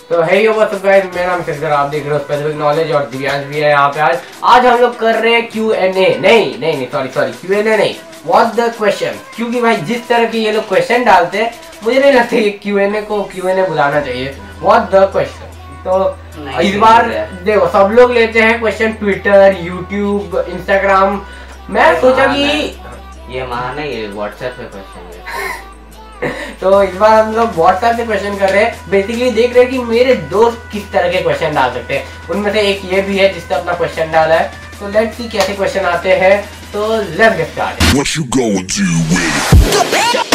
तो है yo what's up guys, मेरा नाम शेखर, आप देख रहे हो स्पेसिफिक नॉलेज और दिव्यांश भी है यहाँ पे। आज हम लोग कर रहे हैं Q&A। नहीं सॉरी Q&A नहीं, व्हाट द क्वेश्चन। क्योंकि भाई जिस तरह के ये लोग क्वेश्चन डालते हैं मुझे नहीं लगता ये Q&A को Q&A बुलाना चाहिए, व्हाट द क्वेश्चन। तो इस बार देखो सब लोग लेते हैं क्वेश्चन ट्विटर, यूट्यूब, इंस्टाग्राम। मैं सोचा कि ये महान है, ये व्हाट्सएप पे क्वेश्चन है। तो इस बार हम लोग व्हाट्सएप से क्वेश्चन कर रहे हैं। बेसिकली देख रहे हैं कि मेरे दोस्त किस तरह के क्वेश्चन डाल सकते हैं। उनमें से एक ये भी है जिसने अपना क्वेश्चन डाला है। तो लेट्स सी कैसे क्वेश्चन आते हैं। तो let's get started. What you gonna do with it?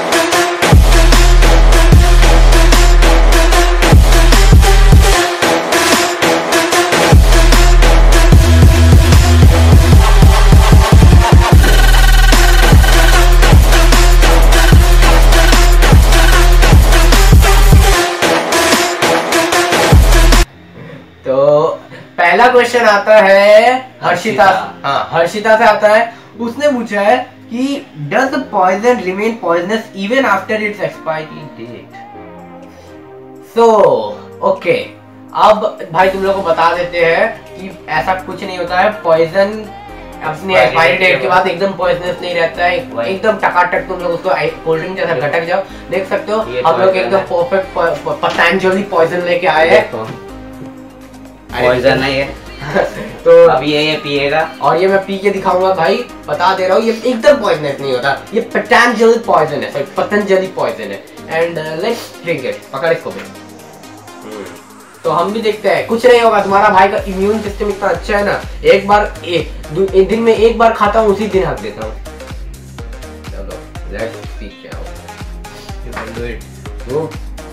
पहला क्वेश्चन आता है हर्षिता। हाँ, हर्षिता से आता है। उसने पूछा है कि does the poison remain poisonous even after its expiry date. So okay, अब भाई तुम लोग को बता देते हैं कि ऐसा कुछ नहीं होता है। पॉइजन अपनी एक्सपायरी डेट के बाद एकदम पॉइजनस नहीं रहता है, एकदम टकाटक तुम लोग उसको कोल्ड ड्रिंक जैसा घटक जाओ। देख सकते हो हम लोग एकदम परफेक्ट पतंजलि पॉइजन लेके आए हैं। पॉइजन है ये। तो अब ये पिएगा और ये मैं पी के दिखाऊंगा भाई, बता दे रहा हूँ ये एकदम पॉइजनस नहीं होता। ये पतंजलि पॉइजन है, सॉरी पतंजलि पॉइजन है। And let's drink it. पकड़ इसको भी। तो हम भी देखते हैं, कुछ नहीं होगा। तुम्हारा भाई का इम्यून सिस्टम इतना अच्छा है ना, एक बार एक दिन में एक बार खाता हूँ, उसी दिन हक देता हूँ। चलो लेट्स सी क्या होगा। You can do it.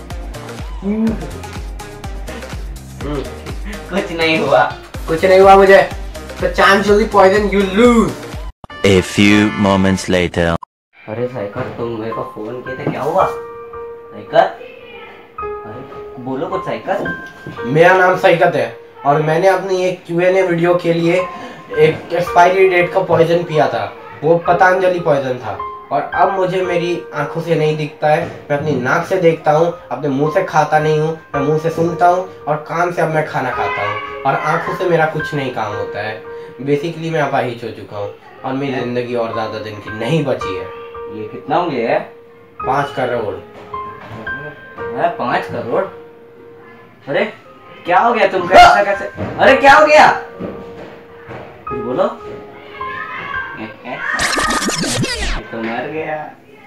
कुछ नहीं हुआ मुझे। Patanjali poison you lose. A few moments later. अरे साइकर, तुम मेरे को फोन किए थे, क्या हुआ साइकर? अरे बोलो कुछ साइकर। मेरा नाम सईकत है और मैंने अपनी एक Q&A वीडियो के लिए एक एक्सपायरी डेट का पॉइजन पिया था। वो पतंजलि पॉइजन था और अब मुझे मेरी आंखों से नहीं दिखता है, मैं अपनी नाक से देखता हूँ, अपने मुंह से खाता नहीं हूँ, मैं मुंह से सुनता हूँ और कान से अब मैं खाना खाता हूँ और आंखों से मेरा कुछ नहीं काम होता है। बेसिकली मैं अपाहिज हो चुका हूँ और मेरी जिंदगी और ज्यादा दिन की नहीं बची है। ये कितना हो गया है? 5 करोड़। 5 करोड़? अरे क्या हो गया तुमको? ऐसा कैसे? अरे क्या हो गया? बोलो। तो मर गया।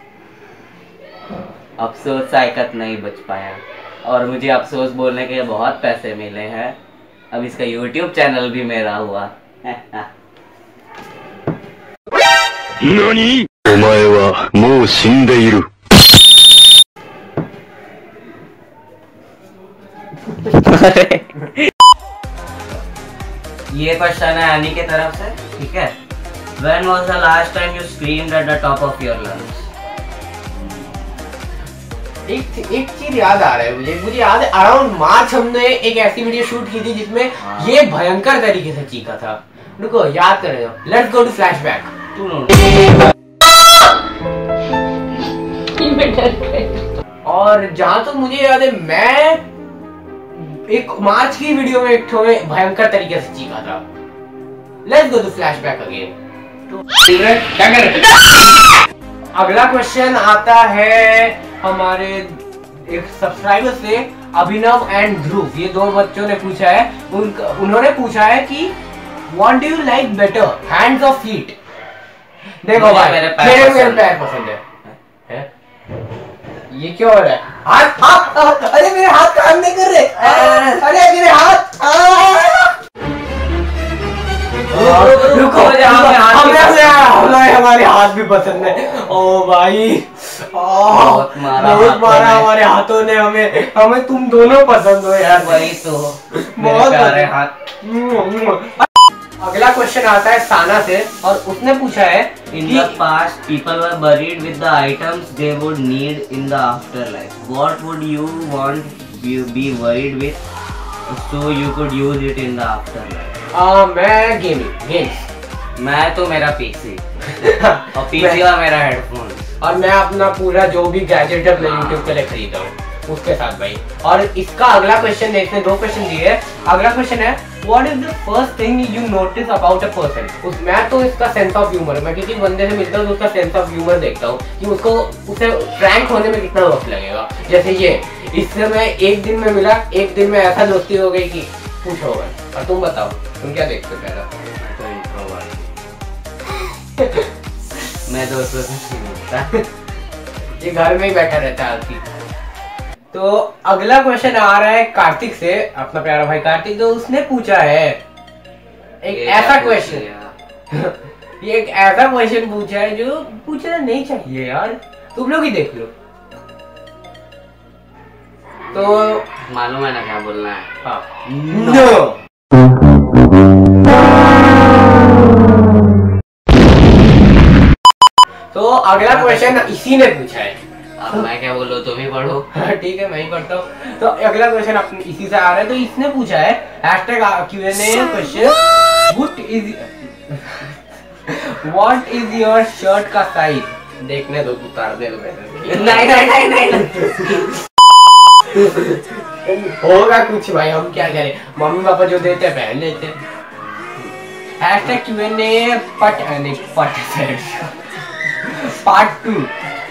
अफसोस साइकत नहीं बच पाया और मुझे अफसोस बोलने के बहुत पैसे मिले हैं। अब इसका YouTube चैनल भी मेरा हुआ। Nani? お前はもう死んでいる。 ये क्वेश्चन है एनी के तरफ से, ठीक है। When was the last time you screamed at the top of your lungs? एक चीज याद आ रहा है मुझे याद है, अराउंड मार्च हमने एक ऐसी वीडियो शूट की थी जिसमें ये भयंकर तरीके से चीखा था। रुको याद कर रहे हो। Let's go to flashback. और जहां तक मुझे याद है, मैं एक मार्च की वीडियो में एक में भयंकर तरीके से चीखा था। Let's go to flashback again. क्या कर रहे? अगला क्वेश्चन आता है हमारे एक सब्सक्राइबर से, अभिनव एंड ध्रुव। ये दो बच्चों ने पूछा है। उन्होंने पूछा है कि what do you like better, hands और फीट? देखो भाई, मेरे पैर पसंद है। ये क्यों हो रहा है? हाथ अरे मेरे हाथ काम नहीं कर रहे। अरे मेरे हाथ। रुको, हमारे हाथ भी पसंद है। ओ भाई, बहुत मारा हमारे हाथों ने हमें तुम दोनों पसंद हो यार। वही तो बहुत प्यारे हाथ। अगला क्वेश्चन आता है साना से और उसने पूछा है, in the past people were buried with the items they would need in the afterlife. What would you want be buried with so you could use it in the afterlife? मैं games. मैं तो मेरा PC और PC और मेरा headphone. और मैं अपना पूरा जो भी गैजेट अपने YouTube के लिए खरीदा हूँ। उसके साथ भाई। और इसका अगला क्वेश्चन देखते, 2 क्वेश्चन दिए हैं। अगला क्वेश्चन है what is the first thing you notice about a person. मैं तो इसका सेंस ऑफ ह्यूमर, मैं किसी बंदे से मिलता हूँ तो उसका सेंस ऑफ ह्यूमर देखता हूँ कि उसको उसे फ्रैंक होने में कितना वक्त लगेगा। जैसे ये, इससे मैं एक दिन में मिला, एक दिन में ऐसा दोस्ती हो गई कि पूछो मत। और तुम बताओ, तुम क्या देखते हो पहला? मैं दोस्तों से नहीं मिलता। ये घर में ही बैठा रहता है आलसी। तो अगला क्वेश्चन आ रहा है कार्तिक से, अपना प्यारा भाई कार्तिक। तो उसने पूछा है एक ऐसा क्वेश्चन ये एक ऐसा क्वेश्चन पूछा है जो पूछना नहीं चाहिए यार, तुम लोग ही देख लो। तो मालूम है ना क्या बोलना है? हाँ, नो। तो अगला क्वेश्चन इसी ने पूछा है। अब मैं क्या बोलूं, तुम ही पढ़ो। ठीक है, मैं ही पढ़ता हूँ। तो अगला क्वेश्चन अपने इसी से आ रहा है। तो इसने पूछा है #Q&A question, what is your shirt का साइज? देखने दो, उतारने दो पहले। नहीं होगा कुछ भाई, हम क्या करें, मम्मी पापा जो देते हैं पहन लेते हैं। #Q&A पार्ट 2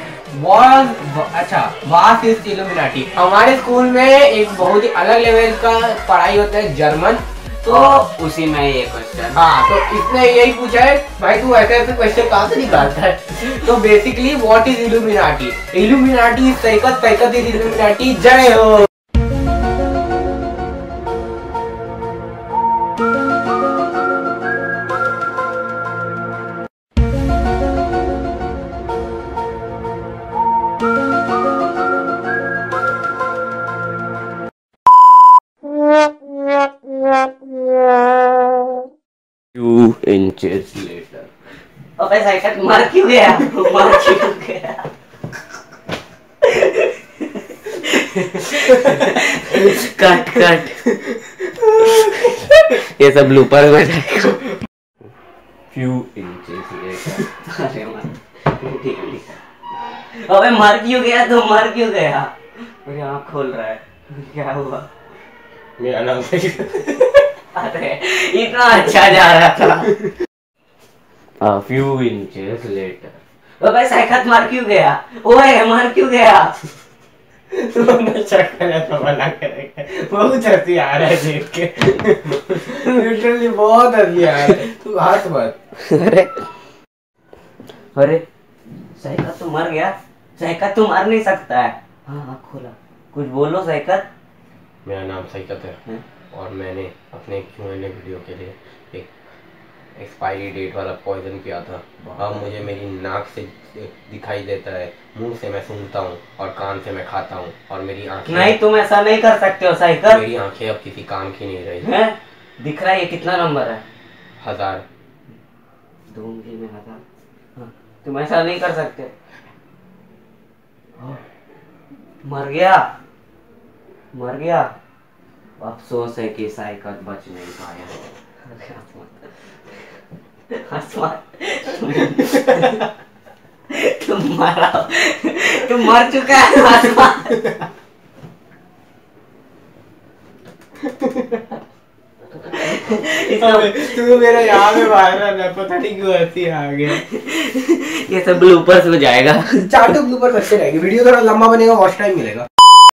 वास इज इल्यूमिनाटी। हमारे स्कूल में एक बहुत ही अलग लेवल का पढ़ाई होता है, जर्मन। तो उसी में ये क्वेश्चन। हाँ, तो इसने यही पूछा है भाई तू ऐसे ऐसे क्वेश्चन कहाँ से निकालता है। तो basically what is illuminati? Illuminati is तैकत इज इल्यूमिनाटी। जय हो। Few inches later. अबे साइकिल मर क्यों गया? मर क्यों गया? कट ये सब ब्लूपर में जाएगा। Few inches later. अरे मर, ठीक है। अबे मर क्यों गया? तो मर क्यों गया? मेरी आँख खोल रहा है, क्या हुआ? मेरा नाम अरे इतना अच्छा जा रहा था। A few inches later. अबे साइकिल मर क्यों गया? ओए मर क्यों गया? तुमने चक्कर ऐसा बना करेगा, बहुत हंसी आ रहा है देख के। लिटरली बहुत हंसी आ रहा है, तू हंस मत। अरे साइकिल तो मर गया। साइकिल तो मर नहीं सकता है। हाँ खोला, कुछ बोलो साइकिल। मेरा नाम सैकत है और मैंने अपने Q&A वीडियो के लिए एक एक्सपायरी डेट वाला पॉइजन पिया था। अब मुझे मेरी नाक से दिखाई देता है, मुंह से मैं सुनता हूँ और कान से मैं खाता हूँ। और मेरी आंखें, नहीं तुम ऐसा नहीं कर सकते हो साइकिल। मेरी आंखें अब किसी काम की नहीं रही हैं? दिख रहा है ये कितना नंबर है? 1000। 2 उंगली में 1000। हाँ, तुम ऐसा नहीं कर सकते। मर गया। अफसोस है कि साइकिल बच नहीं पाया। तुम मर चुका है। तू मेरा यहाँ में वायरल है, पता नहीं क्यों हंसी आ गया। ये सब ब्लूपर्स में जाएगा। चाटू ब्लूपर्स अच्छे रहेंगे, वीडियो थोड़ा लंबा बनेगा, वॉच टाइम मिलेगा।